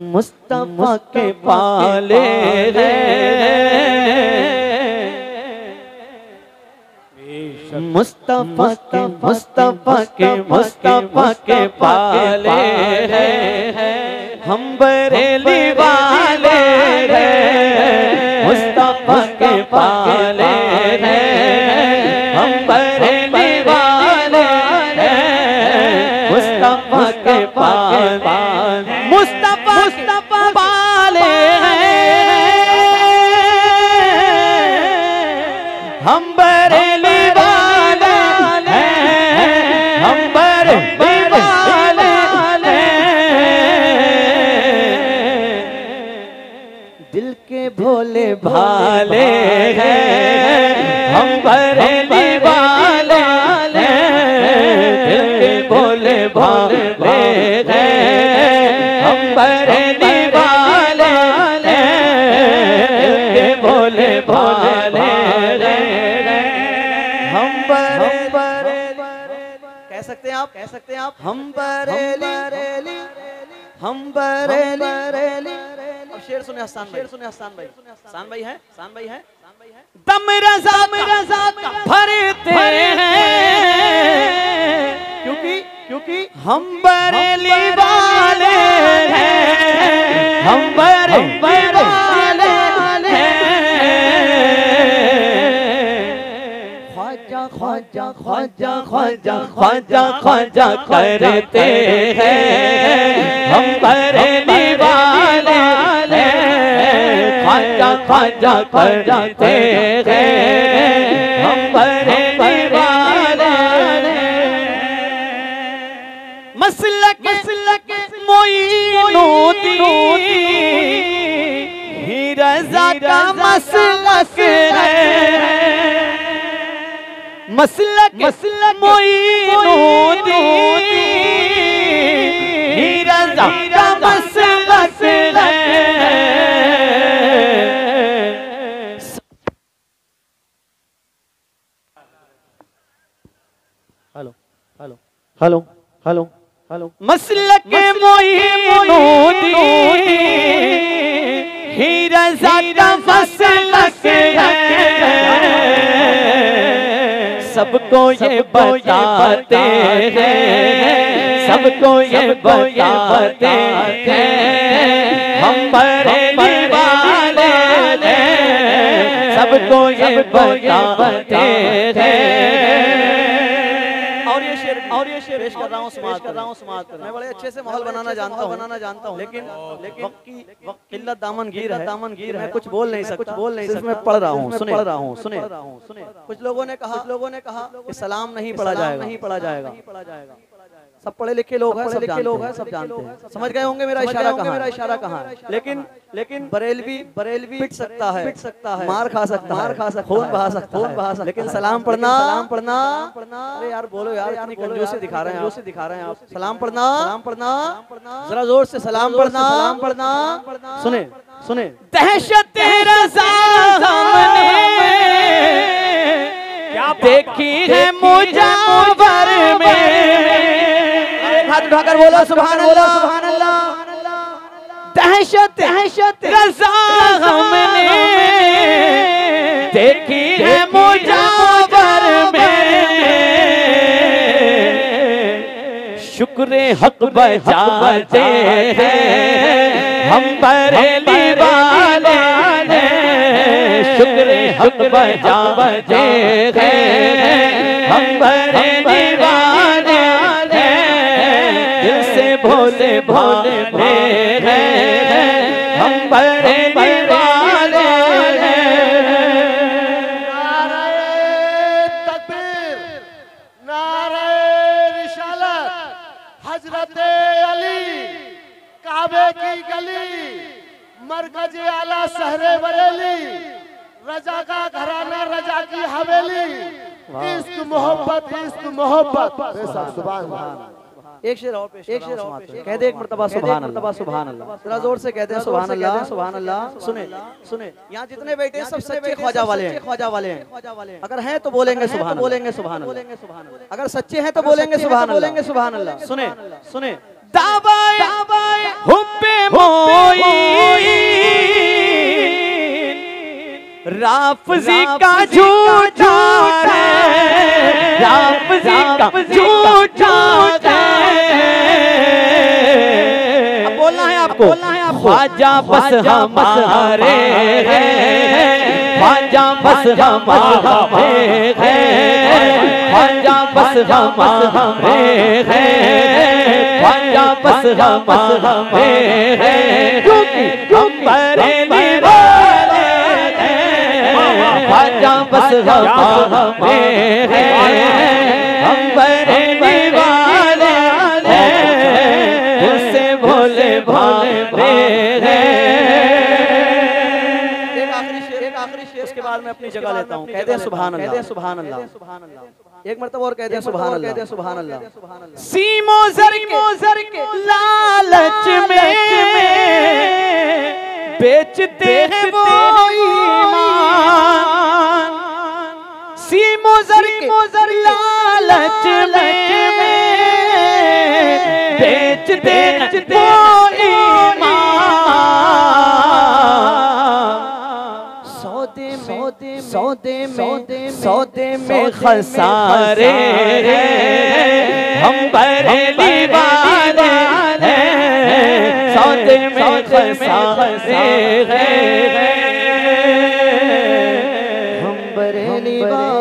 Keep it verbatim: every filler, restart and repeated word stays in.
मुस्तफा के पाले हैं, मुस्तफा के मुस्तफा के मुस्तफा के पाले हैं, हम बरेली वाले हैं। मुस्तफा के पाले हैं, हम बरेली वाले हैं। मुस्तफा के पाले मुस्तफा मुस्तफा पाले हैं, हम बरेली वाले हैं। हम बरेली वाले हैं, दिल के भोले भाले हैं। हम बरेली वाले हैं, दिल के भोले भाले हैं। हम बरेली वाले हैं, भोले भाले हम बरेली। कह सकते हैं आप, कह सकते हैं आप, हम बरेली हम बरेली। अब शेर सुने हसन भाई, शेर सुने हसन भाई। हसन भाई है, हसन भाई है, हसन भाई है। दम रज़ा रज़ा भरते हैं, क्योंकि क्योंकि हम बरेली वाले हैं। हम बरेली वाले हैं। ख्वाजा ख्वाजा ख्वाजा ख्वाजा ख्वाजा ख्वाजा करते हैं, हम बरेली वाले हैं। ख्वाजा ख्वाजा करते हैं, हम बरेली वाले हैं। मसलक मसलक मोइनुद्दीन ही रज़ा का मसलक है। मसलक मसलक मोइनुद्दीन ही रज़ा का मसलक है। Hello hello hello hello hello मसलक मोइनुद्दीन ही रज़ा का मसलक है। सबको ये बताते हैं, सबको ये बताते हैं, हम बरेली वाले हैं। सबको ये बताते हैं। और ये शेर और ये शेर पेश कर रहा हूँ, समाज कर रहा हूँ, समाज कर रहा हूँ। मैं बड़े अच्छे से माहौल बनाना जानता हूँ, बनाना जानता हूँ, लेकिन लेकिन वक्त की वक्त किल्लत दामन गिर है, दामन गिर है। कुछ बोल नहीं सकता, कुछ बोल नहीं सकता। मैं पढ़ रहा हूँ, सुने, पढ़ रहा हूँ, सुने, सुने। कुछ लोगों ने कहा, कुछ लोगों ने कहा कि सलाम नहीं पढ़ा जाएगा, नहीं पढ़ा जाएगा, नहीं पढ़ा जाएगा। सब पढ़े लिखे लोग हैं, सब लिखे लोग हैं, सब जानते हैं। समझ गए होंगे मेरा इशारा कहाँ, मेरा इशारा कहाँ है। लेकिन लेकिन बरेलवी बरेलवी पिट सकता है, पिट सकता है, मार खा सकता है, मार खा सकता है, खून बहा सकता है, खून बहा सकता है। लेकिन सलाम पढ़ना, सलाम पढ़ना, अरे यार बोलो यार, इतनी कंजूसी दिखा रहे हैं, कंजूसी दिखा रहे हैं आप। सलाम पढ़ना, सलाम पढ़ना, जरा जोर से सलाम पढ़ना, सलाम पढ़ना। सुने सुने दहशत रज़ा हमने देखी है मुजावर में। हाथ उठाकर बोलो सुभान अल्लाह, सुभान अल्लाह। दहशत दहशत रज़ा हमने देखी है मुजावर में। शुक्र हक बजाते हैं, हम बरेली वाले हैं। शुक्र हक बजाते हैं, हम बरेली वाले भोले भोले हैं, हम बरेली वाले हैं। नारे तकबीर, नारे रिसालत, हजरत अली, काबे की गली, मरकज आला शहरे बरेली, रजा का घराना, रजा की हवेली। इश्क मोहब्बत, इश्क मोहब्बत। सुभान अल्लाह। एक शेर और पेश, एक शेर और पेश कह दे एक मर्तबा सुभान अल्लाह, सुभान अल्लाह। जरा जोर से कहते हैं सुभान अल्लाह, सुभान अल्लाह। सुने सुने यहाँ जितने बैठे हैं सब सच्चे ख्वाजा वाले हैं, ख्वाजा वाले हैं। अगर हैं तो बोलेंगे सुभान, बोलेंगे सुभान, बोलेंगे सुभान। अगर सच्चे हैं तो बोलेंगे सुभान, बोलेंगे सुभान अल्लाह। सुने सुने दाबाए हुब्बे राफ़ज़ी का झूठा है, राफ़ज़ी का झूठा है। अब बोलना है आपको, बोलना है आपको। ख्वाजा बस हमारे हैं, ख्वाजा बस हमारे हैं, ख्वाजा बस हमारे हैं, ख्वाजा बस हमारे हैं। क्योंकि बरेली वाले हैं, ख्वाजा बस हमारे हैं, हम बरेली वाले हैं, उससे भोले भाले हैं। उसके बाद मैं अपनी जगह लेता हूँ। कहते हैं सुभान अल्लाह, कहते हैं सुभान अल्लाह, सुभान अल्लाह। एक मर्तबा और कहते हैं सुभान अल्लाह, कहते हैं सुभान अल्लाह। सीमो जर के लालच में बेचते हैं वो ईमान, सीमो जर के लालच में बेचते हैं वो ईमान। सौदे में सौदे में खसारे हैं, हम बरेली वाले हैं, सौदे में खसारे हैं, हम बरेली वाले